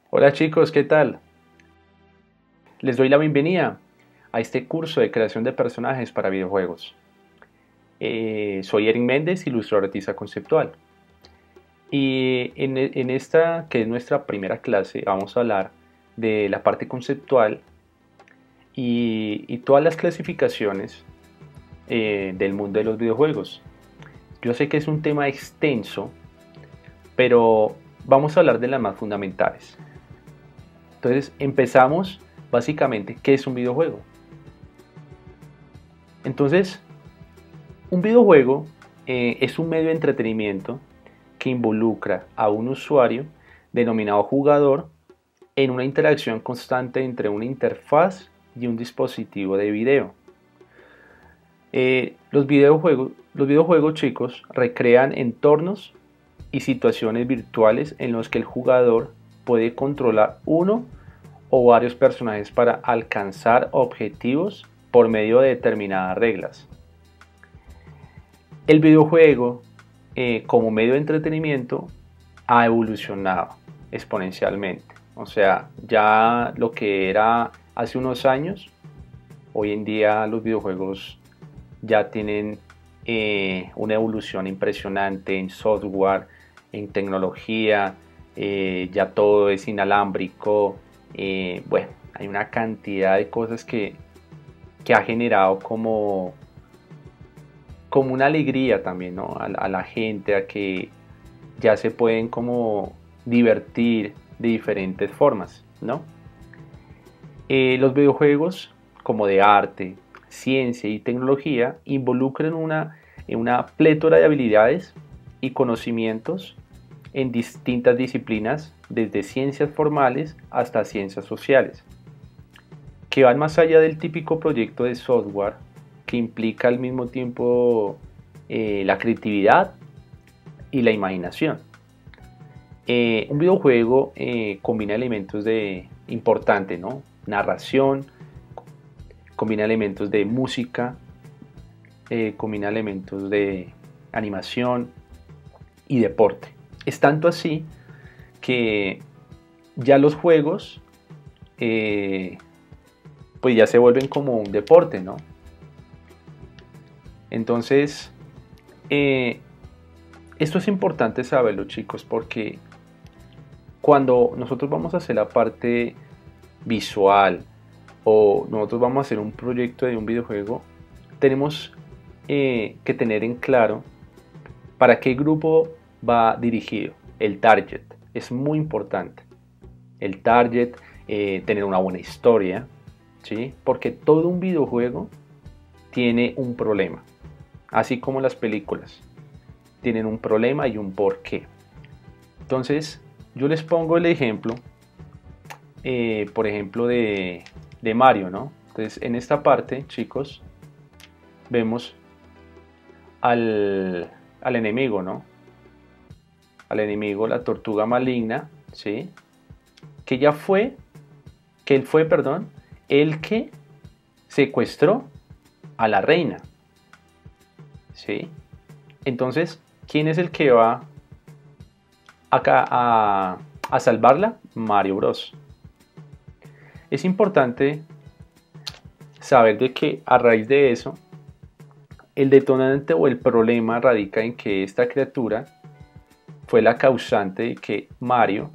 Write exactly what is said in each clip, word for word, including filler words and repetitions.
Hola chicos, ¿qué tal? Les doy la bienvenida a este curso de creación de personajes para videojuegos. Eh, soy Eric Méndez, ilustrador artista conceptual. Y en, e- en esta, que es nuestra primera clase, vamos a hablar de la parte conceptual y, y todas las clasificaciones eh, del mundo de los videojuegos. Yo sé que es un tema extenso, pero vamos a hablar de las más fundamentales. Entonces empezamos básicamente, ¿qué es un videojuego? Entonces, un videojuego eh, es un medio de entretenimiento que involucra a un usuario denominado jugador en una interacción constante entre una interfaz y un dispositivo de video. Eh, los videojuegos, los videojuegos chicos recrean entornos y situaciones virtuales en los que el jugador puede controlar uno o varios personajes para alcanzar objetivos por medio de determinadas reglas. El videojuego, eh, como medio de entretenimiento, ha evolucionado exponencialmente. O sea, ya lo que era hace unos años, hoy en día los videojuegos ya tienen eh, una evolución impresionante en software, en tecnología, eh, ya todo es inalámbrico. Eh, bueno, hay una cantidad de cosas que, que ha generado como como una alegría también, ¿no? A, a la gente, a que ya se pueden como divertir de diferentes formas, ¿no? Eh, los videojuegos, como de arte, ciencia y tecnología, involucran una, una plétora de habilidades y conocimientos en distintas disciplinas, desde ciencias formales hasta ciencias sociales, que van más allá del típico proyecto de software que implica al mismo tiempo eh, la creatividad y la imaginación. Eh, un videojuego eh, combina elementos de importante, ¿no? Narración, combina elementos de música, eh, combina elementos de animación y deporte. Es tanto así que ya los juegos eh, pues ya se vuelven como un deporte, ¿no? Entonces, eh, esto es importante saberlo, chicos, porque cuando nosotros vamos a hacer la parte visual o nosotros vamos a hacer un proyecto de un videojuego, tenemos eh, que tener en claro para qué grupo va dirigido. El target es muy importante. El target, eh, tener una buena historia, ¿sí? Porque todo un videojuego tiene un problema, así como las películas tienen un problema y un porqué. Entonces, yo les pongo el ejemplo, eh, por ejemplo, de, de Mario, ¿no? Entonces, en esta parte, chicos, vemos al, al enemigo, ¿no? Al enemigo, la tortuga maligna, ¿sí? Que ya fue, que él fue, perdón, el que secuestró a la reina, ¿sí? Entonces, ¿quién es el que va acá a, a salvarla? Mario Bros. Es importante saber de que a raíz de eso, el detonante o el problema radica en que esta criatura fue la causante de que Mario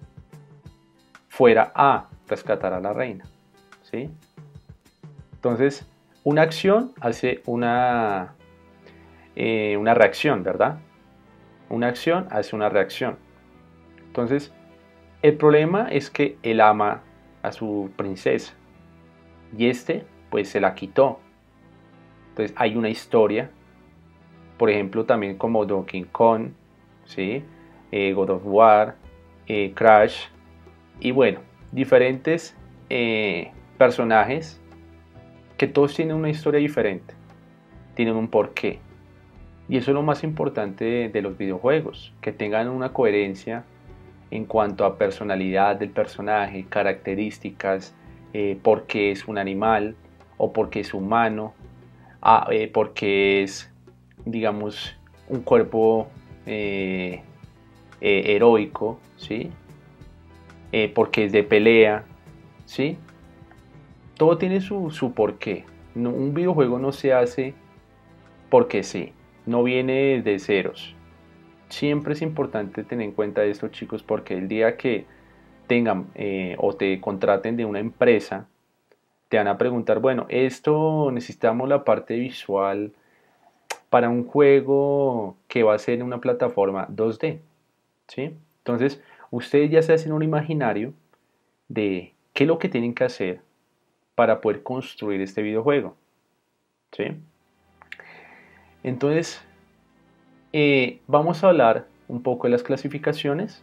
fuera a rescatar a la reina, ¿sí? Entonces, una acción hace una, eh, una reacción, ¿verdad? Una acción hace una reacción. Entonces, el problema es que él ama a su princesa y este, pues, se la quitó. Entonces, hay una historia, por ejemplo, también como Donkey Kong, ¿sí? Eh, God of War, eh, Crash, y bueno, diferentes eh, personajes que todos tienen una historia diferente, tienen un porqué. Y eso es lo más importante de, de los videojuegos, que tengan una coherencia en cuanto a personalidad del personaje, características, eh, por qué es un animal o por qué es humano, ah, eh, por qué es, digamos, un cuerpo eh, eh, heroico, ¿sí? eh, porque es de pelea, ¿sí? Todo tiene su, su porqué. No, un videojuego no se hace porque sí, no viene de ceros. Siempre es importante tener en cuenta esto, chicos, porque el día que tengan eh, o te contraten de una empresa, te van a preguntar, bueno, esto necesitamos la parte visual para un juego que va a ser en una plataforma dos D, ¿sí? Entonces, ustedes ya se hacen un imaginario de qué es lo que tienen que hacer para poder construir este videojuego, ¿sí? Entonces, eh, vamos a hablar un poco de las clasificaciones.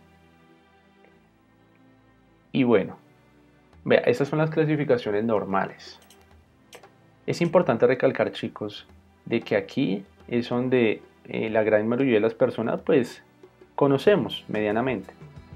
Y bueno, vea, estas son las clasificaciones normales. Es importante recalcar, chicos, de que aquí es donde eh, la gran mayoría de las personas pues conocemos medianamente.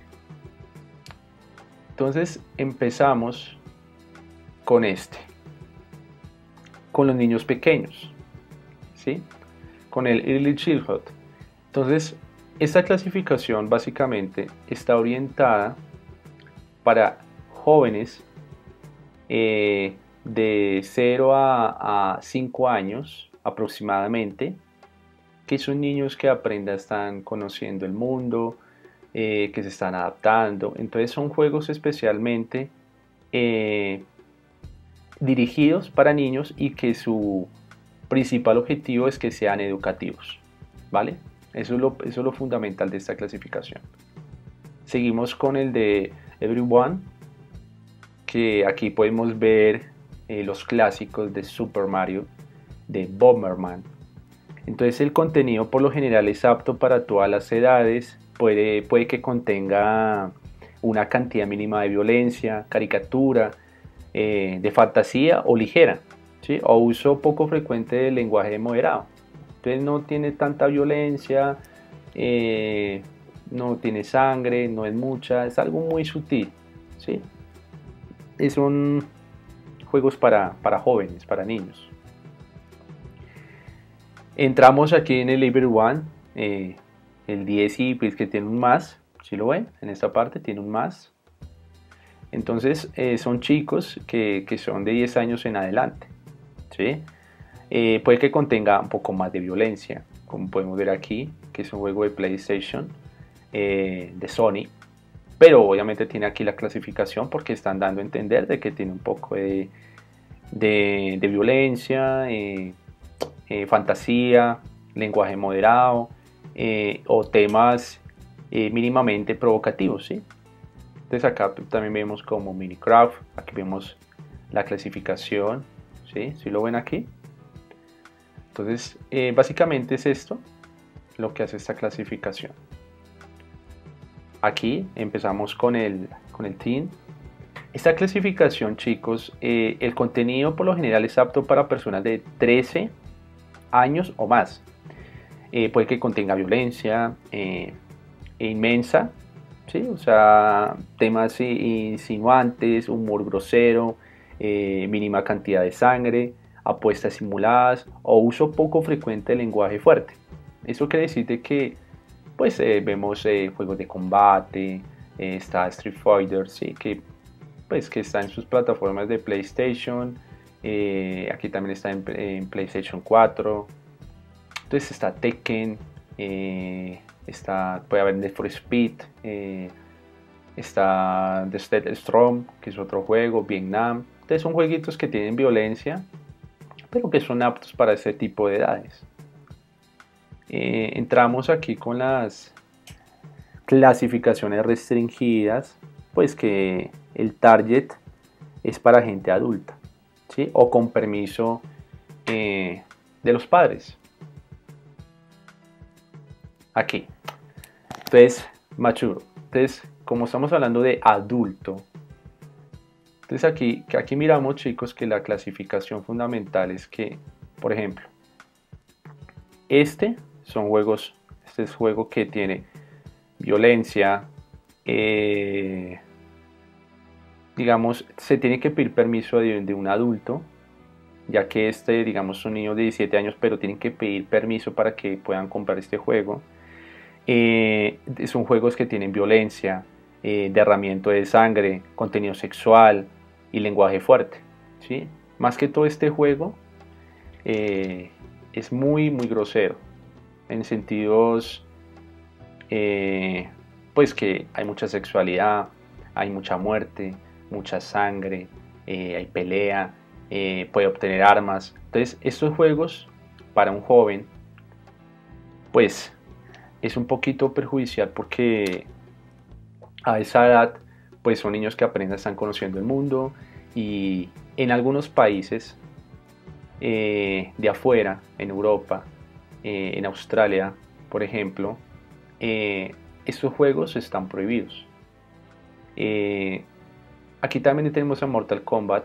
Entonces empezamos con este, con los niños pequeños, ¿sí? Con el Early Childhood. Entonces, esta clasificación básicamente está orientada para jóvenes eh, de cero a cinco años aproximadamente, que son niños que apenas están conociendo el mundo, eh, que se están adaptando. Entonces son juegos especialmente eh, dirigidos para niños y que su principal objetivo es que sean educativos, ¿vale? Eso es lo, eso es lo fundamental de esta clasificación. Seguimos con el de Everyone, que aquí podemos ver eh, los clásicos de Super Mario, de Bomberman. Entonces el contenido por lo general es apto para todas las edades, puede, puede que contenga una cantidad mínima de violencia, caricatura, eh, de fantasía o ligera, ¿sí? O uso poco frecuente del lenguaje moderado. Entonces no tiene tanta violencia, eh, no tiene sangre, no es mucha, es algo muy sutil, ¿sí? Son juegos para, para jóvenes, para niños. Entramos aquí en el Everyone, eh, el diez y pues que tiene un más, si lo ven, en esta parte tiene un más. Entonces eh, son chicos que, que son de diez años en adelante, ¿sí? Eh, puede que contenga un poco más de violencia, como podemos ver aquí, que es un juego de PlayStation, eh, de Sony, pero obviamente tiene aquí la clasificación porque están dando a entender de que tiene un poco de, de, de violencia, eh, eh, fantasía, lenguaje moderado, eh, o temas eh, mínimamente provocativos, ¿sí? Entonces acá también vemos como Minecraft, aquí vemos la clasificación, ¿sí? ¿Sí lo ven aquí? Entonces eh, básicamente es esto lo que hace esta clasificación. Aquí empezamos con el, con el teen. Esta clasificación, chicos, eh, el contenido por lo general es apto para personas de trece años o más. Eh, puede que contenga violencia eh, inmensa, ¿sí? O sea, temas insinuantes, humor grosero, eh, mínima cantidad de sangre, apuestas simuladas o uso poco frecuente de lenguaje fuerte. Eso quiere decir de que pues eh, vemos eh, juegos de combate, eh, está Street Fighter, sí, que pues que está en sus plataformas de PlayStation, eh, aquí también está en, en PlayStation cuatro, entonces está Tekken, eh, está, puede haber Need for Speed, eh, está The Stealth Storm, que es otro juego, Vietnam. Entonces son jueguitos que tienen violencia, pero que son aptos para ese tipo de edades. Eh, entramos aquí con las clasificaciones restringidas, pues que el target es para gente adulta, ¿sí? O con permiso eh, de los padres. Aquí. Entonces, mature. Entonces, como estamos hablando de adulto, entonces aquí, aquí miramos, chicos, que la clasificación fundamental es que, por ejemplo, este son juegos, este es juego que tiene violencia, eh, digamos, se tiene que pedir permiso de, de un adulto, ya que este, digamos, son niños de diecisiete años, pero tienen que pedir permiso para que puedan comprar este juego. Eh, son juegos que tienen violencia, eh, derramamiento de sangre, contenido sexual y lenguaje fuerte, ¿sí? Más que todo este juego eh, es muy muy grosero en sentidos eh, pues que hay mucha sexualidad, hay mucha muerte, mucha sangre, eh, hay pelea, eh, puede obtener armas. Entonces estos juegos para un joven pues es un poquito perjudicial porque a esa edad pues son niños que apenas están conociendo el mundo y en algunos países eh, de afuera, en Europa, eh, en Australia, por ejemplo, eh, estos juegos están prohibidos. Eh, aquí también tenemos a Mortal Kombat,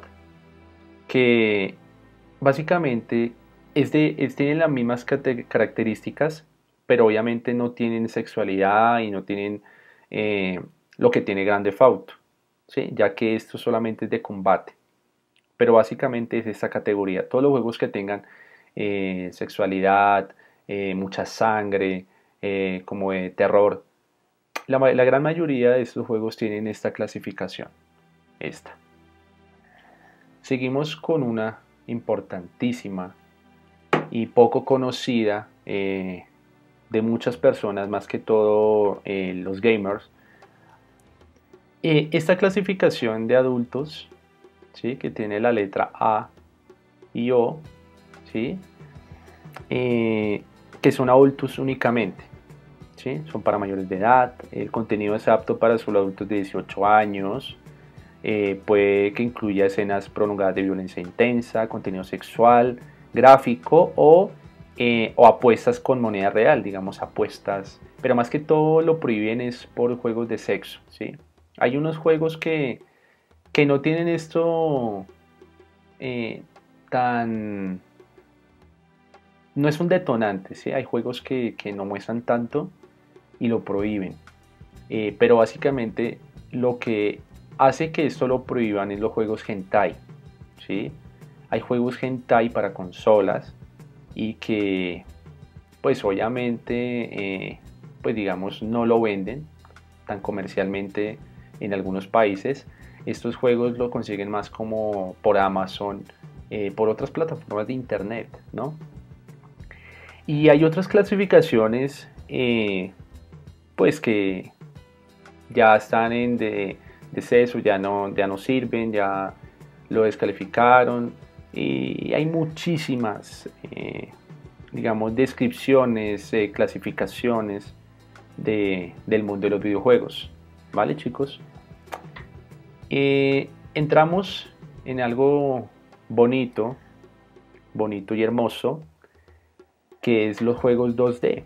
que básicamente es de, es, tienen las mismas características, pero obviamente no tienen sexualidad y no tienen eh, lo que tiene Grand Theft Auto, ¿sí? Ya que esto solamente es de combate. Pero básicamente es esta categoría. Todos los juegos que tengan eh, sexualidad, eh, mucha sangre, eh, como de terror. La, la gran mayoría de estos juegos tienen esta clasificación. Esta. Seguimos con una importantísima y poco conocida eh, de muchas personas, más que todo eh, los gamers. Eh, esta clasificación de adultos, ¿sí? Que tiene la letra A y O, ¿sí? Eh, que son adultos únicamente, ¿sí? Son para mayores de edad, el contenido es apto para solo adultos de dieciocho años, eh, puede que incluya escenas prolongadas de violencia intensa, contenido sexual, gráfico o, eh, o apuestas con moneda real, digamos apuestas, pero más que todo lo prohíben es por juegos de sexo, ¿sí? Hay unos juegos que, que no tienen esto eh, tan... No es un detonante, ¿sí? Hay juegos que, que no muestran tanto y lo prohíben. Eh, pero básicamente lo que hace que esto lo prohíban es los juegos hentai, ¿sí? Hay juegos hentai para consolas y que pues obviamente eh, pues digamos no lo venden tan comercialmente en algunos países. Estos juegos lo consiguen más como por Amazon, eh, por otras plataformas de internet, ¿no? Y hay otras clasificaciones eh, pues que ya están en de, deceso, ya no, ya no sirven, ya lo descalificaron y hay muchísimas eh, digamos descripciones, eh, clasificaciones de, del mundo de los videojuegos, ¿vale, chicos? Eh, entramos en algo bonito, bonito y hermoso, que es los juegos dos D.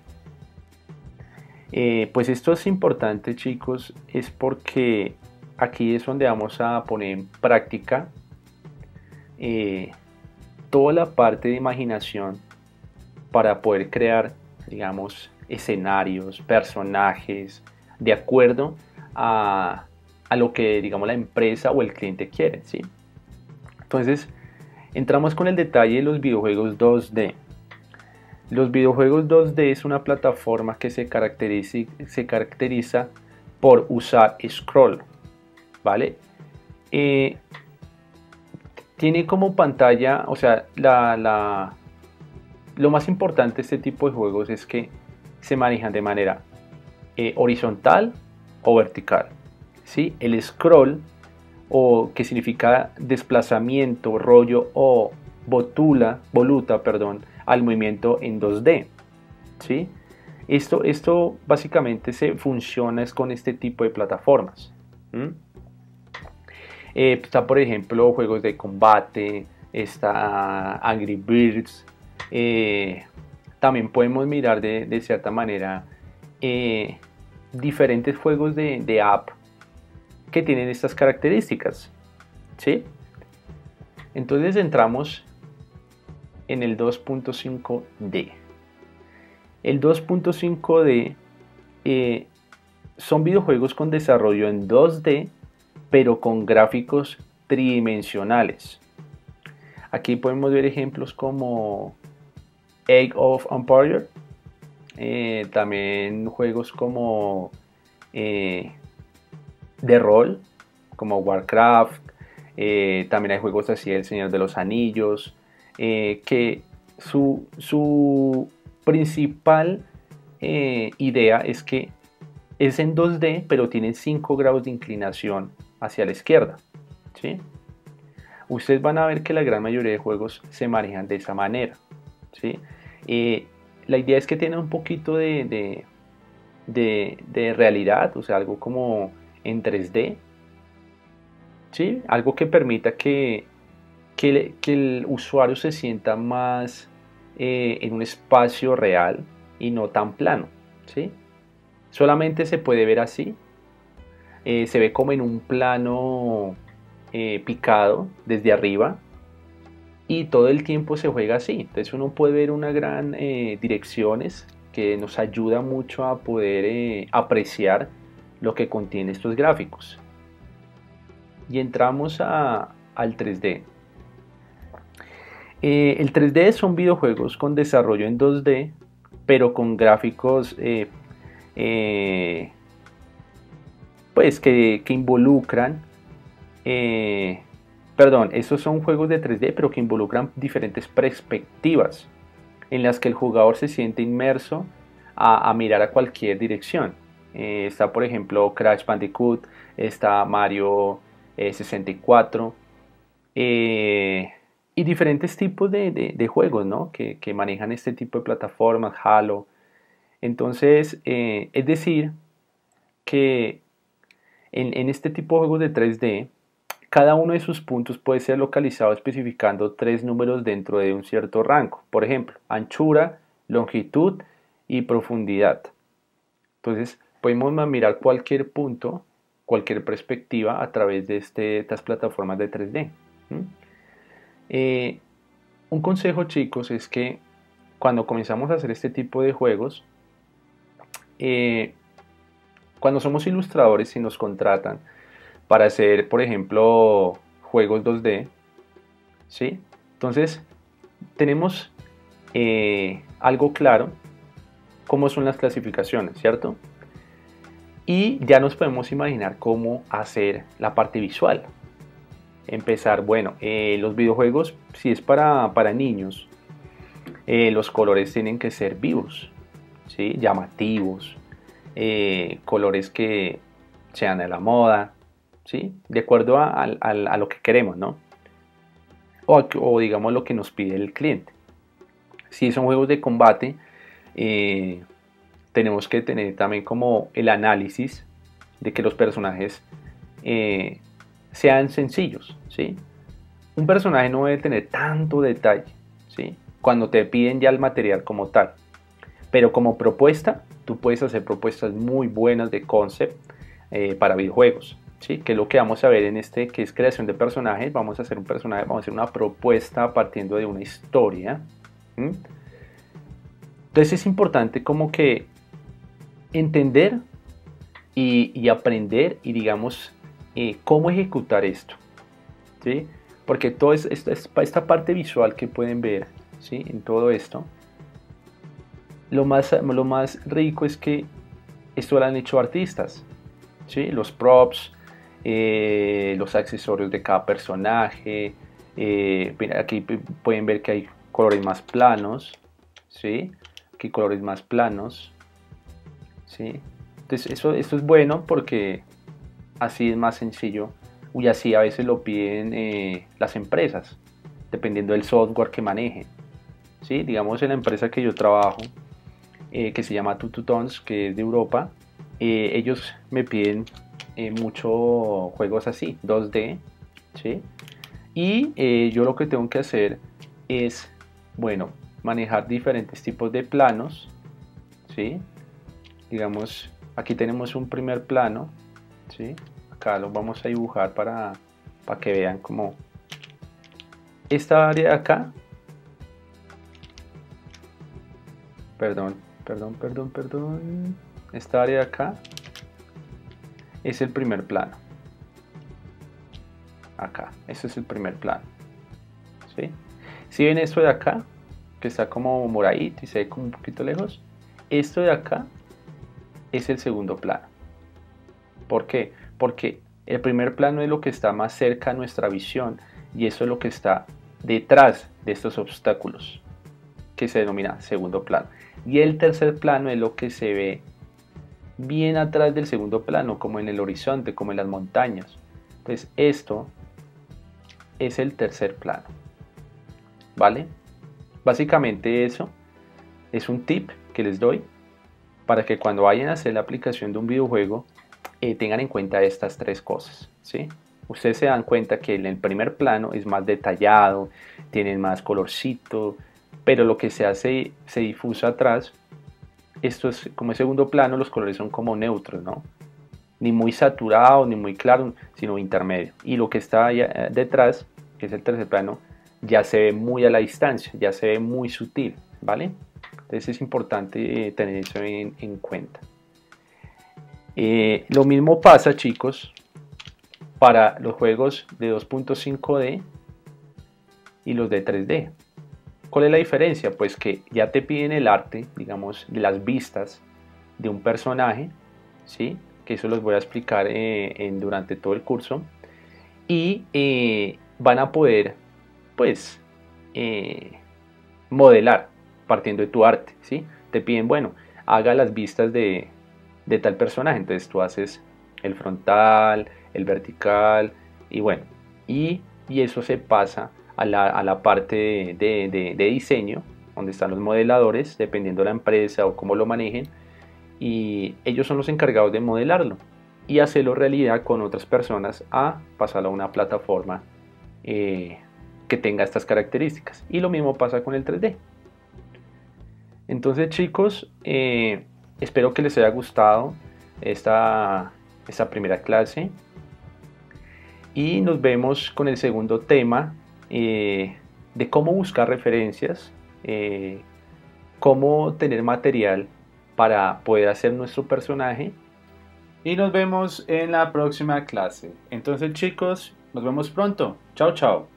Eh, pues esto es importante, chicos, es porque aquí es donde vamos a poner en práctica eh, toda la parte de imaginación para poder crear, digamos, escenarios, personajes, de acuerdo a, a lo que, digamos, la empresa o el cliente quiere, ¿sí? Entonces, entramos con el detalle de los videojuegos dos D. Los videojuegos dos D es una plataforma que se caracteriza, se caracteriza por usar scroll, ¿vale? Eh, tiene como pantalla, o sea, la, la, lo más importante de este tipo de juegos es que se manejan de manera eh, horizontal o vertical, ¿sí? El scroll, o que significa desplazamiento, rollo o botula, voluta, perdón, al movimiento en dos D, ¿sí? Esto, esto básicamente se funciona es con este tipo de plataformas. ¿Mm? Eh, está por ejemplo juegos de combate, está Angry Birds, eh, también podemos mirar de, de cierta manera eh, diferentes juegos de, de app que tienen estas características, ¿sí? Entonces entramos en el dos punto cinco D. El dos punto cinco D eh, son videojuegos con desarrollo en dos D, pero con gráficos tridimensionales. Aquí podemos ver ejemplos como Age of Empires, eh, también juegos como eh, de rol, como Warcraft, eh, también hay juegos así, El Señor de los Anillos, eh, que su, su principal eh, idea es que es en dos D, pero tienen cinco grados de inclinación hacia la izquierda, ¿sí? Ustedes van a ver que la gran mayoría de juegos se manejan de esa manera, ¿sí? Eh, la idea es que tengan un poquito de, de, de, de realidad, o sea, algo como en tres D, ¿sí? Algo que permita que, que, que el usuario se sienta más eh, en un espacio real y no tan plano, ¿sí? Solamente se puede ver así, eh, se ve como en un plano eh, picado desde arriba y todo el tiempo se juega así. Entonces uno puede ver una gran eh, direcciones que nos ayuda mucho a poder eh, apreciar lo que contiene estos gráficos. Y entramos a, al tres D. Eh, el tres D son videojuegos con desarrollo en dos D, pero con gráficos eh, eh, pues que, que involucran, eh, perdón, estos son juegos de tres D, pero que involucran diferentes perspectivas en las que el jugador se siente inmerso a, a mirar a cualquier dirección. Eh, está por ejemplo Crash Bandicoot, está Mario eh, sesenta y cuatro, eh, y diferentes tipos de, de, de juegos, ¿no? que, que manejan este tipo de plataformas, Halo. Entonces, eh, es decir, que en, en este tipo de juegos de tres D, cada uno de sus puntos puede ser localizado especificando tres números dentro de un cierto rango. Por ejemplo, anchura, longitud y profundidad. Entonces, podemos mirar cualquier punto, cualquier perspectiva a través de este, estas plataformas de tres D. ¿Mm? Eh, un consejo, chicos, es que cuando comenzamos a hacer este tipo de juegos, eh, cuando somos ilustradores y nos contratan para hacer, por ejemplo, juegos dos D, ¿sí? Entonces, tenemos eh, algo claro, cómo son las clasificaciones, ¿cierto? Y ya nos podemos imaginar cómo hacer la parte visual. Empezar, bueno, eh, los videojuegos, si es para, para niños, eh, los colores tienen que ser vivos, ¿sí? Llamativos, eh, colores que sean de la moda, ¿sí? De acuerdo a, a, a lo que queremos, ¿no? O, o digamos lo que nos pide el cliente. Si son juegos de combate, eh, tenemos que tener también como el análisis de que los personajes eh, sean sencillos, ¿sí? Un personaje no debe tener tanto detalle, ¿sí? Cuando te piden ya el material como tal. Pero como propuesta, tú puedes hacer propuestas muy buenas de concept eh, para videojuegos, ¿sí? Que es lo que vamos a ver en este, que es creación de personajes. Vamos a hacer un personaje, vamos a hacer una propuesta partiendo de una historia. ¿Mm? Entonces es importante como que entender y, y aprender y digamos eh, cómo ejecutar esto, ¿sí? Porque toda esta, esta parte visual que pueden ver, ¿sí? En todo esto, lo más, lo más rico es que esto lo han hecho artistas, ¿sí? Los props, eh, los accesorios de cada personaje, eh, aquí pueden ver que hay colores más planos, ¿sí? Aquí colores más planos, ¿sí? Entonces eso, esto es bueno porque así es más sencillo y así a veces lo piden eh, las empresas, dependiendo del software que manejen, ¿sí? Digamos en la empresa que yo trabajo, eh, que se llama Tututons, que es de Europa, eh, ellos me piden eh, mucho juegos así, dos D, ¿sí? Y eh, yo lo que tengo que hacer es, bueno, manejar diferentes tipos de planos, ¿sí? Digamos, aquí tenemos un primer plano, ¿sí? Acá lo vamos a dibujar para, para que vean como esta área de acá, perdón, perdón, perdón, perdón, esta área de acá es el primer plano. Acá, este es el primer plano, ¿sí? Si ven esto de acá, que está como moradito y se ve como un poquito lejos, esto de acá es el segundo plano. ¿Por qué? porque el primer plano es lo que está más cerca a nuestra visión y eso es lo que está detrás de estos obstáculos, que se denomina segundo plano. Y el tercer plano es lo que se ve bien atrás del segundo plano, como en el horizonte, como en las montañas. Entonces esto es el tercer plano, ¿vale? Básicamente eso es un tip que les doy para que cuando vayan a hacer la aplicación de un videojuego eh, tengan en cuenta estas tres cosas, ¿sí? Ustedes se dan cuenta que en el primer plano es más detallado, tienen más colorcito, pero lo que se hace, se difusa atrás, esto es como el segundo plano, los colores son como neutros, ¿no? Ni muy saturado, ni muy claro, sino intermedio. Y lo que está allá detrás, que es el tercer plano, ya se ve muy a la distancia, ya se ve muy sutil, ¿vale? Entonces es importante eh, tener eso en, en cuenta. Eh, lo mismo pasa, chicos, para los juegos de dos punto cinco D y los de tres D. ¿Cuál es la diferencia? Pues que ya te piden el arte, digamos, de las vistas de un personaje, ¿sí? Que eso los voy a explicar eh, en, durante todo el curso. Y eh, van a poder, pues, eh, modelar partiendo de tu arte, ¿sí? Te piden, bueno, haga las vistas de, de tal personaje. Entonces tú haces el frontal, el vertical, y bueno, y, y eso se pasa a la, a la parte de, de, de, de diseño, donde están los modeladores, dependiendo de la empresa o cómo lo manejen, y ellos son los encargados de modelarlo y hacerlo realidad con otras personas a pasarlo a una plataforma eh, que tenga estas características. Y lo mismo pasa con el tres D. Entonces, chicos, eh, espero que les haya gustado esta, esta primera clase y nos vemos con el segundo tema eh, de cómo buscar referencias, eh, cómo tener material para poder hacer nuestro personaje. Y nos vemos en la próxima clase. Entonces, chicos, nos vemos pronto. Chao, chao.